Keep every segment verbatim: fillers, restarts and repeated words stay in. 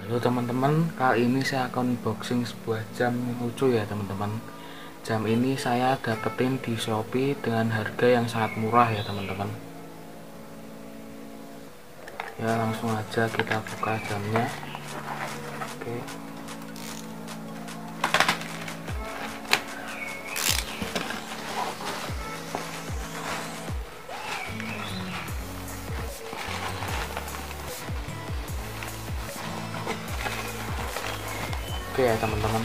Halo teman-teman, kali ini saya akan unboxing sebuah jam lucu ya teman-teman. Jam ini saya dapetin di Shopee dengan harga yang sangat murah ya teman-teman. Ya langsung aja kita buka jamnya. Oke. Oke ya teman-teman.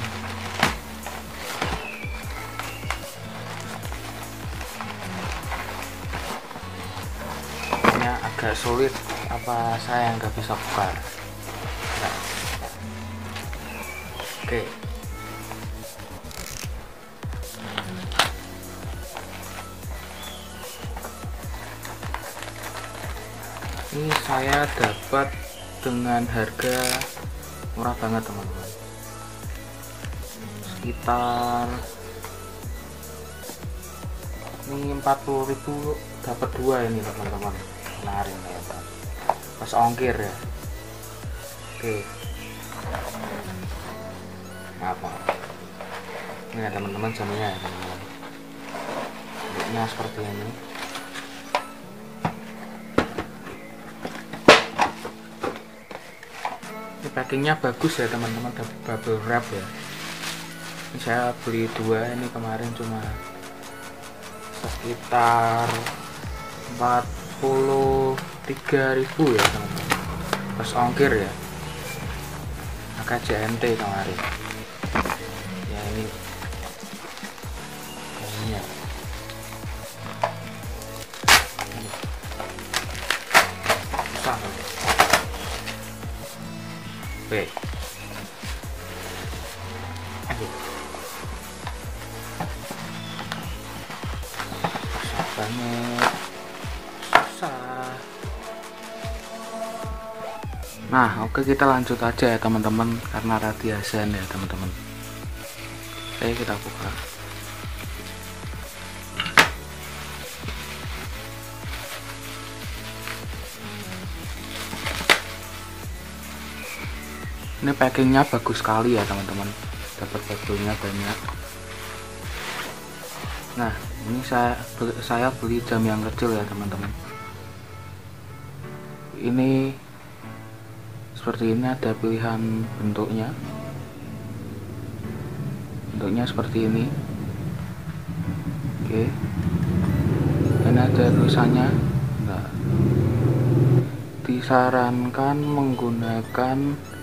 Ini agak sulit, apa saya nggak bisa buka. Nah. Oke. Ini saya dapat dengan harga murah banget teman-teman, sekitar ini empat puluh ribu dapat dua ini teman-teman, kemarin ya pas ongkir ya. Oke, maaf maaf ini ya teman-teman, jamnya ya teman-teman, bentuknya seperti ini. Ini packingnya bagus ya teman-teman, double wrap ya. Ini saya beli dua ini kemarin cuma sekitar empat puluh tiga ribu ya teman-teman, pas ongkir ya, maka J M T kemarin ya. Ini ini ya, susah loh. Oke, susah banget, susah. Nah oke, kita lanjut aja ya teman-teman, karena radiasan ya teman-teman. Oke, kita buka. Ini packingnya bagus sekali ya teman-teman, dapat bagulnya banyak. Nah ini saya beli, saya beli jam yang kecil ya teman-teman. Ini seperti ini, ada pilihan bentuknya. Bentuknya seperti ini. Oke, ini ada tulisannya. Enggak. Disarankan menggunakan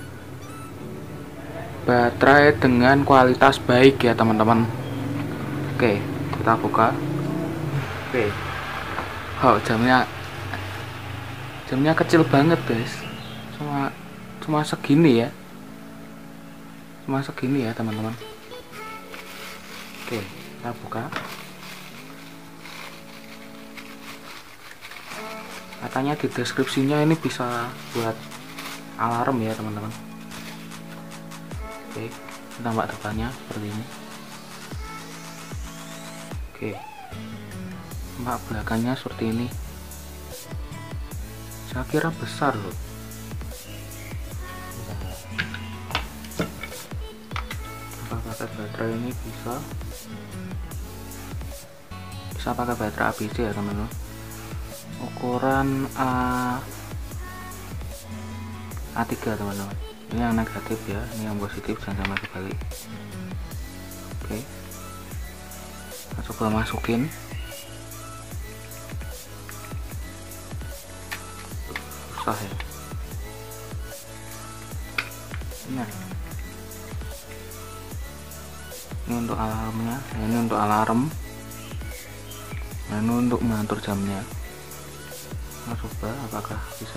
baterai dengan kualitas baik ya teman-teman. Oke, kita buka. Oke, oh jamnya jamnya kecil banget guys, cuma cuma segini ya, cuma segini ya teman-teman. Oke, kita buka. Katanya di deskripsinya ini bisa buat alarm ya teman-teman. Oke, tampak depannya seperti ini. Oke, tampak belakangnya seperti ini. Saya kira besar loh. Apa pakai baterai ini bisa? Bisa pakai baterai A B C ya teman-teman. Ukuran A A3 teman-teman. Ini yang negatif ya, ini yang positif, jangan sampai kebalik. Oke, kita coba masukin. Susah ya. Nah, ini untuk alarmnya, ini untuk alarm, nah, ini untuk mengatur jamnya. Kita coba apakah bisa.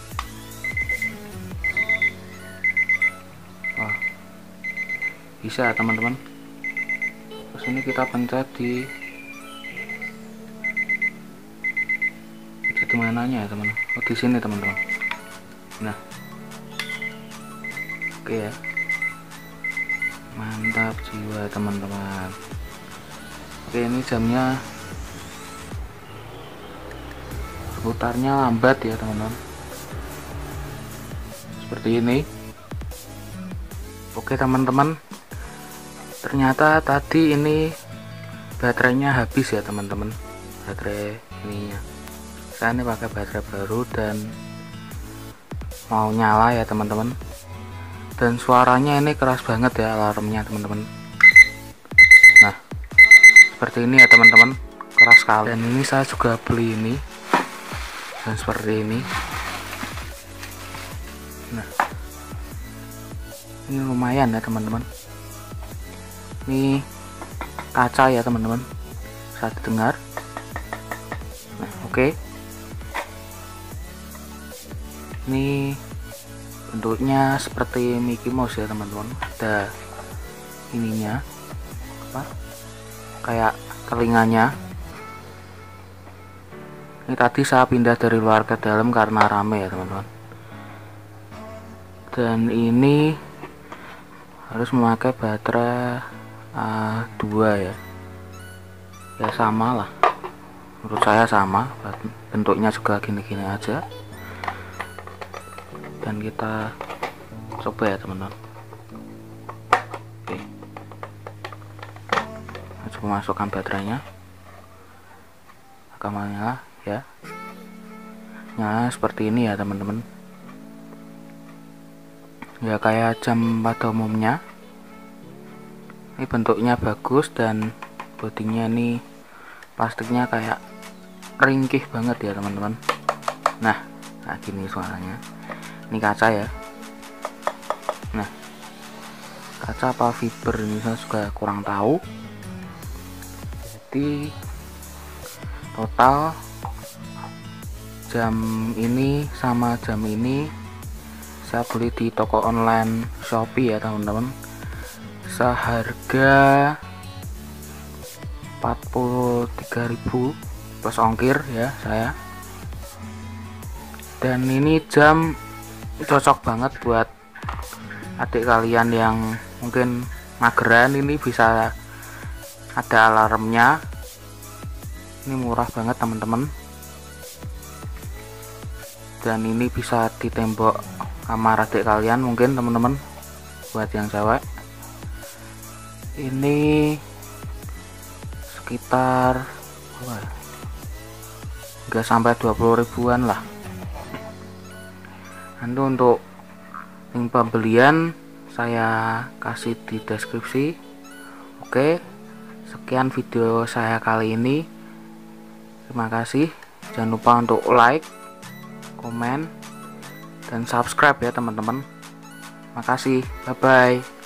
Wah, bisa teman-teman. Terus ini kita pencet di di mananya ya teman. Oh di sini teman-teman. Nah, oke ya, mantap jiwa teman-teman. Oke, ini jamnya berputarnya lambat ya teman-teman, seperti ini. Oke teman-teman, ternyata tadi ini baterainya habis ya teman-teman, baterai ininya. Saya ini pakai baterai baru dan mau nyala ya teman-teman. Dan suaranya ini keras banget ya alarmnya teman-teman. Nah, seperti ini ya teman-teman, keras sekali. Dan ini saya juga beli ini, dan seperti ini. Nah, ini lumayan ya teman-teman. Ini kaca ya teman-teman, bisa didengar. Nah, oke. Okay. Ini bentuknya seperti Mickey Mouse ya teman-teman. Ada ininya, apa? Kayak telinganya. Ini tadi saya pindah dari luar ke dalam karena rame ya teman-teman. Dan ini harus memakai baterai A dua ya. Ya sama lah, menurut saya sama, bentuknya juga gini-gini aja. Dan kita coba ya teman-teman. Oke, coba masukkan baterainya, akan menyala ya. Nah, seperti ini ya teman-teman. Ya kayak jam pada umumnya. Ini bentuknya bagus dan bodinya ini plastiknya kayak ringkih banget ya teman-teman. Nah, nah gini suaranya. Ini kaca ya. Nah, kaca apa fiber ini saya juga kurang tahu. Jadi total jam ini sama jam ini saya beli di toko online Shopee ya teman-teman, seharga empat puluh tiga ribu plus ongkir ya saya. Dan ini jam cocok banget buat adik kalian yang mungkin mageran, ini bisa ada alarmnya. Ini murah banget teman-teman, dan ini bisa di tembok kamar adik kalian mungkin teman-teman, buat yang cewek. Ini sekitar wah, nggak sampai dua puluh ribuan lah. Nanti untuk link pembelian saya kasih di deskripsi. Oke, sekian video saya kali ini. Terima kasih. Jangan lupa untuk like, komen, dan subscribe ya teman-teman. Makasih, bye bye.